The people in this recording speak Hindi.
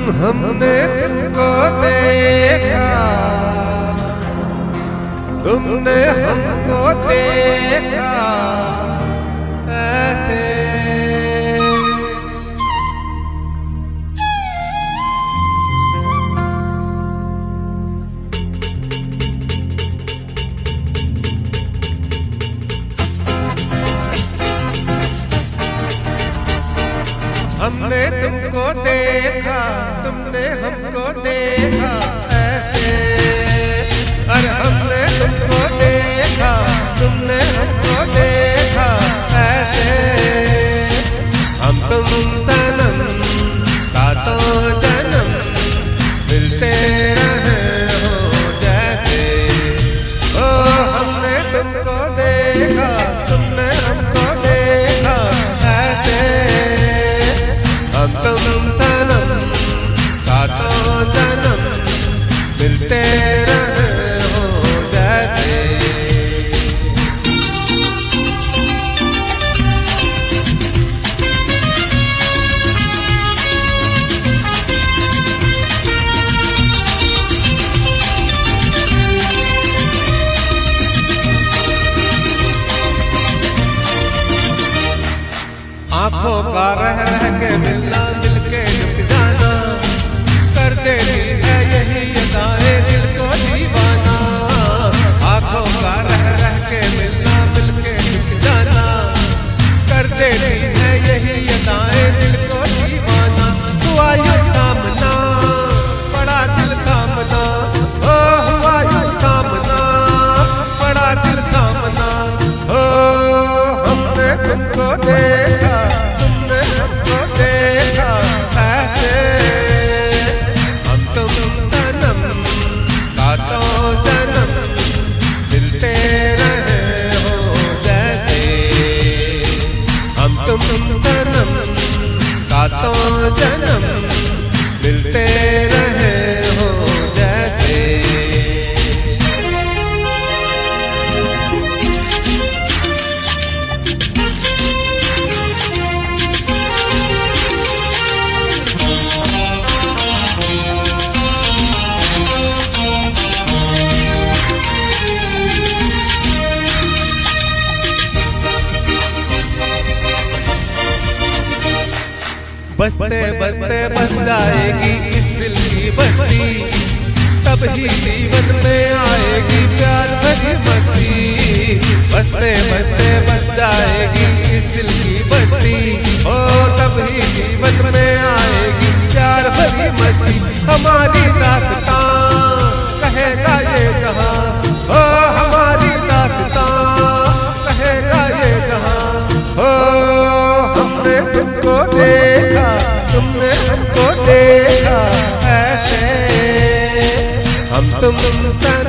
हमने तुमको देखा, तुमने हमको देखा ऐसे। हमने तुमको देखा, तुमने हमको देखा ऐसे। अरे हमने तुमको देखा, तुमने हमको देखा ऐसे। हम तुम सनम सातों जन्म मिलते रहे हो जैसे। ओ हमने तुमको देखा, तुमने हमको देखा ऐसे। हम तुम सनम सातों जन्म मिलते रहे हो जैसे। आंखों का रह रह के मिलना, मिलके झुक जाना, कर देती है यही अदाएं दिल को दीवाना। आंखों का रह रह के मिलना, मिलके झुक जाना, कर देती है यही अदाएं दिल को दीवाना। हुआ यूं सामना, बड़ा दिल थामना, ओ हुआ यूं सामना, बड़ा दिल थामना। ओ हमने तुमको देखा, तुमने हमको देखा ऐसे। हम तुम सनम सातों जन्म मिलते रहे हो जैसे। हम तुम सनम सातों जन्म मिलते रहे हो जैसे। बसते बसते बस जाएगी इस दिल की बस्ती, तब ही जीवन में आएगी प्यार भरी मस्ती। बसते बसते बस जाएगी इस दिल की बस्ती, ओ तब ही जीवन में आएगी प्यार भरी मस्ती। हमारी दास्तां कहेगा ये जहां, ओ हमारी दास्तां कहेगा ये जहां। ओ हमने तुमको देखा, तुमने हमको देखा ऐसे। हम तुम